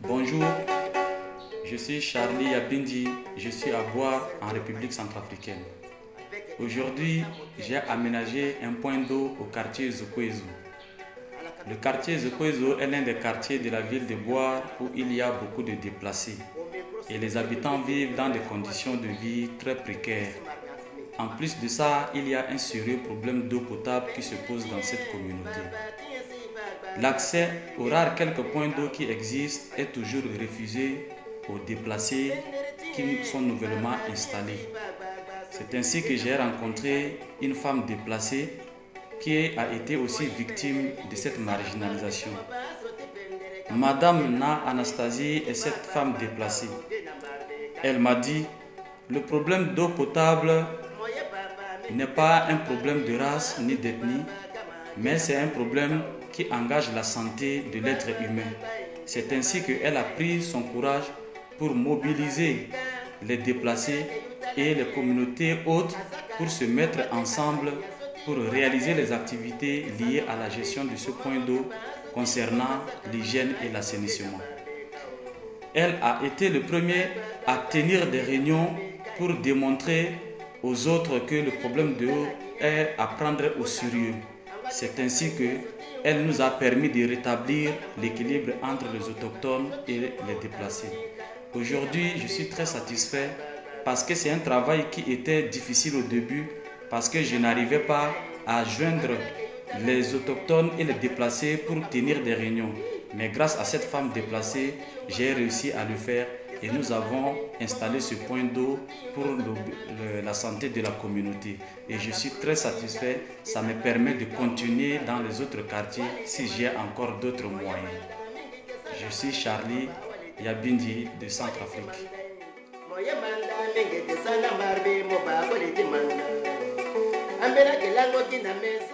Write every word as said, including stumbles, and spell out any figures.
Bonjour, je suis Charlie Yabindi, je suis à Boire en République centrafricaine. Aujourd'hui, j'ai aménagé un point d'eau au quartier Zokwezo. Le quartier Zokwezo est l'un des quartiers de la ville de Boire où il y a beaucoup de déplacés et les habitants vivent dans des conditions de vie très précaires. En plus de ça, il y a un sérieux problème d'eau potable qui se pose dans cette communauté. L'accès aux rares quelques points d'eau qui existent est toujours refusé aux déplacés qui sont nouvellement installés. C'est ainsi que j'ai rencontré une femme déplacée qui a été aussi victime de cette marginalisation. Madame Na Anastasie est cette femme déplacée. Elle m'a dit, le problème d'eau potable n'est pas un problème de race ni d'ethnie, mais c'est un problème qui engage la santé de l'être humain. C'est ainsi qu'elle a pris son courage pour mobiliser les déplacés et les communautés autres pour se mettre ensemble pour réaliser les activités liées à la gestion de ce point d'eau concernant l'hygiène et l'assainissement. Elle a été le premier à tenir des réunions pour démontrer aux autres que le problème d'eau est à prendre au sérieux. C'est ainsi qu'elle nous a permis de rétablir l'équilibre entre les autochtones et les déplacés. Aujourd'hui, je suis très satisfait parce que c'est un travail qui était difficile au début parce que je n'arrivais pas à joindre les autochtones et les déplacés pour tenir des réunions. Mais grâce à cette femme déplacée, j'ai réussi à le faire et nous avons installé ce point d'eau pour le, le, la santé de la communauté. Et je suis très satisfait, ça me permet de continuer dans les autres quartiers si j'ai encore d'autres moyens. Je suis Charlie Yabindi de Centrafrique. Ambera que la